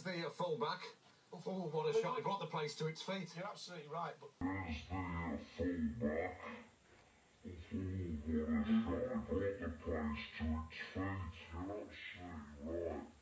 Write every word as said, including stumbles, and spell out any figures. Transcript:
the uh, full-back. Oh, what a shot. He brought the place to its feet. You're absolutely right, but... There's the uh, full-back. Oh, what a shot. He brought the place to its feet. You're absolutely right.